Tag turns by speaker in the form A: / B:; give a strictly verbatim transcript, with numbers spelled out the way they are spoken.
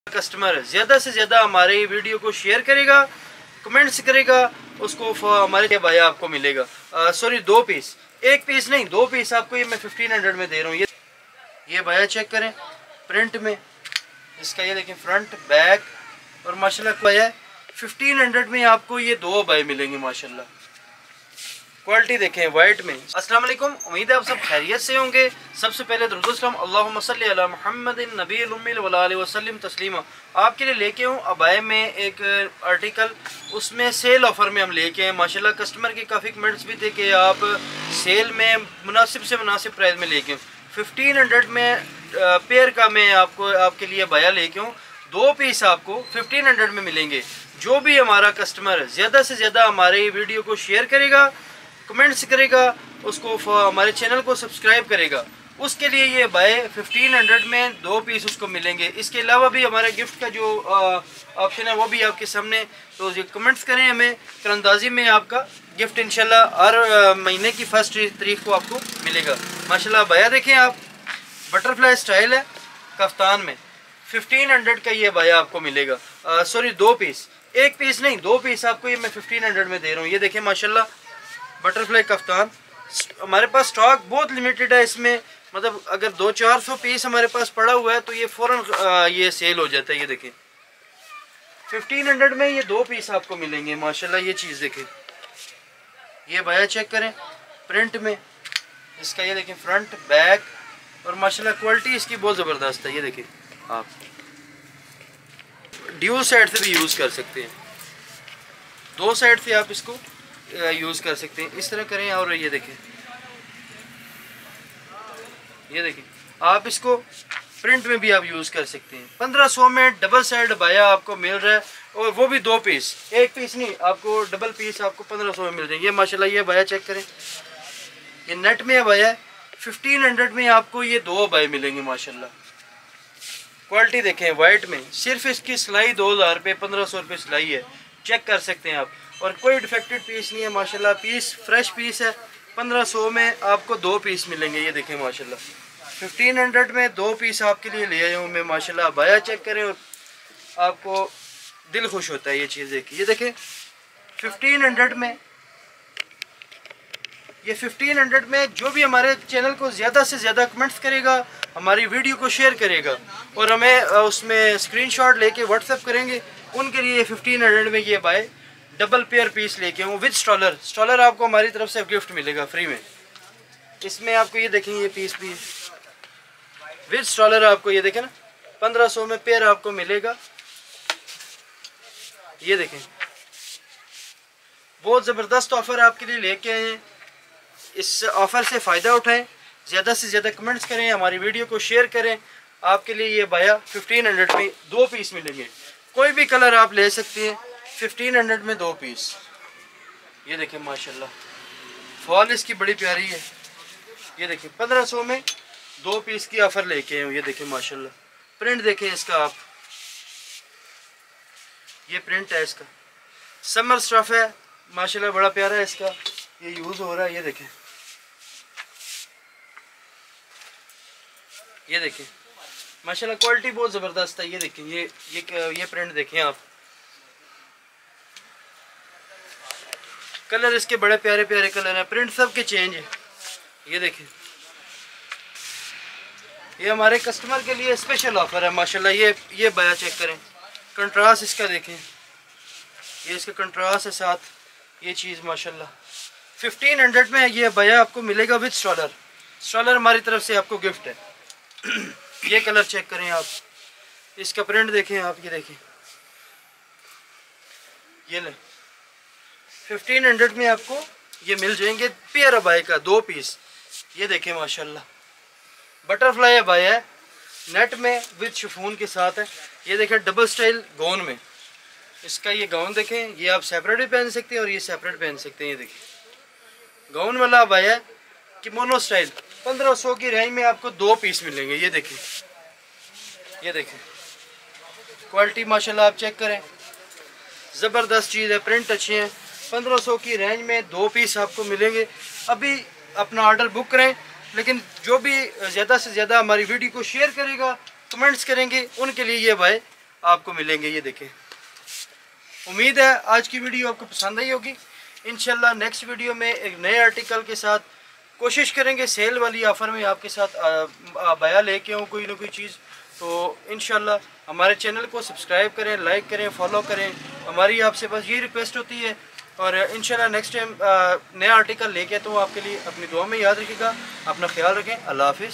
A: Customer ज़्यादा से ज़्यादा हमारे वीडियो को शेयर करेगा, कमेंट्स करेगा, उसको हमारे भाई आपको मिलेगा। सॉरी दो पीस, एक पीस नहीं दो पीस आपको ये मैं फिफ्टीन हंड्रेड में दे रहा हूँ। ये ये भाया चेक करें प्रिंट में, इसका ये देखें फ्रंट बैक और माशाल्लाह भाया फिफ्टीन हंड्रेड में आपको ये दो भाई मिलेंगे माशाल्लाह। क्वालिटी देखें वाइट में। अस्सलाम वालेकुम, उम्मीद है आप सब खैरियत से होंगे। सबसे पहले दुरूद सलाम अल्लाहुम्मा सल्ली अला मुहम्मदिन नबील उम्मी व आलिहि वसल्लम तस्लीमा। आपके लिए लेके हूँ अबाया में एक आर्टिकल, उसमें सेल ऑफ़र में हम लेके हैं माशाल्लाह। कस्टमर के काफ़ी कमेंट्स भी थे कि आप सेल में मुनासिब से मुनासिब प्राइस में लेके फिफ्टीन हंड्रेड में पेयर का मैं आपको आपके लिए बाया लेके हूँ। दो पीस आपको फिफ्टीन हंड्रेड में मिलेंगे। जो भी हमारा कस्टमर ज़्यादा से ज़्यादा हमारे वीडियो को शेयर करेगा, कमेंट्स करेगा, उसको हमारे चैनल को सब्सक्राइब करेगा, उसके लिए ये बाय फिफ्टीन हंड्रेड में दो पीस उसको मिलेंगे। इसके अलावा भी हमारा गिफ्ट का जो ऑप्शन है वो भी आपके सामने, तो ये कमेंट्स करें हमें, करंदाजी में आपका गिफ्ट इंशाल्लाह हर महीने की फर्स्ट तारीख को आपको मिलेगा माशाल्लाह। बाया देखें आप, बटरफ्लाई स्टाइल है कफ्तान में, फिफ्टीन हंड्रेड का ये बाया आपको मिलेगा। सॉरी दो पीस, एक पीस नहीं दो पीस आपको ये मैं फिफ्टीन हंड्रेड में दे रहा हूँ। ये देखें माशाल्लाह बटरफ्लाई कफ्तान। हमारे पास स्टॉक बहुत लिमिटेड है इसमें, मतलब अगर दो चार सौ पीस हमारे पास पड़ा हुआ है तो ये फ़ौरन ये सेल हो जाता है। ये देखें फिफ्टीन हंड्रेड में ये दो पीस आपको मिलेंगे माशाल्लाह। ये चीज़ देखें, ये बाया चेक करें प्रिंट में, इसका ये देखें फ्रंट बैक और माशाल्लाह क्वालिटी इसकी बहुत ज़बरदस्त है। ये देखें आप ड्यू साइड से भी यूज़ कर सकते हैं, दो साइड से आप इसको यूज़ कर सकते हैं। इस तरह करें और ये देखें, ये देखें आप इसको प्रिंट में भी आप यूज़ कर सकते हैं। पंद्रह सौ में डबल साइड बाया आपको मिल रहा है, और वो भी दो पीस, एक पीस नहीं, आपको डबल पीस आपको पंद्रह सौ में मिल जाएंगे। ये माशाल्लाह ये बाया चेक करें, ये नेट में बाया फिफ्टीन हंड्रेड में आपको ये दो बाय मिलेंगे माशाल्लाह। क्वालिटी देखें वाइट में, सिर्फ इसकी सिलाई दो हज़ार रुपये पंद्रह सौ रुपये सिलाई है, चेक कर सकते हैं आप, और कोई डिफेक्टेड पीस नहीं है माशाल्लाह। पीस फ्रेश पीस है, पंद्रह सौ में आपको दो पीस मिलेंगे। ये देखें माशाल्लाह फिफ्टीन हंड्रेड में दो पीस आपके लिए ले आया हूँ मैं माशाल्लाह। बाया चेक करें और आपको दिल खुश होता है ये चीज़ देखिए। ये देखें फिफ्टीन हंड्रेड में, ये फिफ्टीन हंड्रेड में जो भी हमारे चैनल को ज़्यादा से ज़्यादा कमेंट्स करेगा, हमारी वीडियो को शेयर करेगा और हमें उसमें स्क्रीनशॉट लेके व्हाट्सएप करेंगे, उनके लिए फिफ्टीन हंड्रेड में ये बाय डबल पेयर पीस लेके हूँ विद स्टॉलर। स्टॉलर आपको हमारी तरफ से गिफ्ट मिलेगा फ्री में। इसमें आपको ये देखें ये पीस भी विद स्टॉलर आपको ये देखें ना पंद्रह सौ में पेयर आपको मिलेगा। ये देखें बहुत ज़बरदस्त ऑफ़र आपके लिए लेके आए हैं। इस ऑफ़र से फ़ायदा उठाएं, ज़्यादा से ज़्यादा कमेंट्स करें, हमारी वीडियो को शेयर करें। आपके लिए ये बाया फिफ्टीन हंड्रेड में दो पीस मिलेंगे, कोई भी कलर आप ले सकते हैं, फिफ्टीन हंड्रेड में दो पीस। ये देखें माशाल्लाह फॉल इसकी बड़ी प्यारी है। ये देखें पंद्रह सौ में दो पीस की ऑफ़र लेके आए हूँ। ये देखें माशाल्लाह प्रिंट देखें इसका आप, ये प्रिंट है इसका, समर स्टफ है माशाल्लाह, बड़ा प्यारा है इसका, ये यूज़ हो रहा है। ये देखें, ये देखें माशाल्लाह क्वालिटी बहुत ज़बरदस्त है। ये देखें ये ये ये प्रिंट देखें आप, कलर इसके बड़े प्यारे प्यारे कलर हैं, प्रिंट सब के चेंज है। ये देखें ये हमारे कस्टमर के लिए स्पेशल ऑफ़र है माशाल्लाह। ये ये बाया चेक करें, कंट्रास्ट इसका देखें, ये इसका कंट्रास्ट है साथ, ये चीज़ माशाल्लाह फिफ्टीन हंड्रेड में ये बाया आपको मिलेगा विद स्टॉलर। स्टॉलर हमारी तरफ से आपको गिफ्ट है। ये कलर चेक करें आप, इसका प्रिंट देखें आप, ये देखें ये ले फिफ्टीन हंड्रेड में आपको ये मिल जाएंगे पेयर अबाई का दो पीस। ये देखें माशाल्लाह बटरफ्लाई अबाई है, नेट में विद शिफॉन के साथ है। ये देखें डबल स्टाइल गाउन में, इसका ये गाउन देखें, ये आप सेपरेट भी पहन सकते हैं और ये सेपरेट पहन सकते हैं। ये देखें गाउन वाला अबाई है किमोनो स्टाइल, पंद्रह सौ की रेंज में आपको दो पीस मिलेंगे। ये देखें, ये देखें क्वालिटी माशाल्लाह आप चेक करें, ज़बरदस्त चीज़ है, प्रिंट अच्छे हैं। पंद्रह सौ की रेंज में दो पीस आपको मिलेंगे। अभी अपना ऑर्डर बुक करें, लेकिन जो भी ज़्यादा से ज़्यादा हमारी वीडियो को शेयर करेगा, कमेंट्स करेंगे, उनके लिए ये भाई आपको मिलेंगे। ये देखें, उम्मीद है आज की वीडियो आपको पसंद आई होगी। इंशाल्लाह नेक्स्ट वीडियो में एक नए आर्टिकल के साथ कोशिश करेंगे सेल वाली ऑफ़र में आपके साथ बया लेके आऊँ कोई ना कोई चीज़। तो इंशाल्लाह हमारे चैनल को सब्सक्राइब करें, लाइक करें, फॉलो करें। हमारी आपसे बस ये रिक्वेस्ट होती है और इंशाल्लाह नेक्स्ट टाइम नया आर्टिकल लेके तो आपके लिए अपनी दुआ में याद रखिएगा। अपना ख्याल रखें। अल्लाह हाफिज़।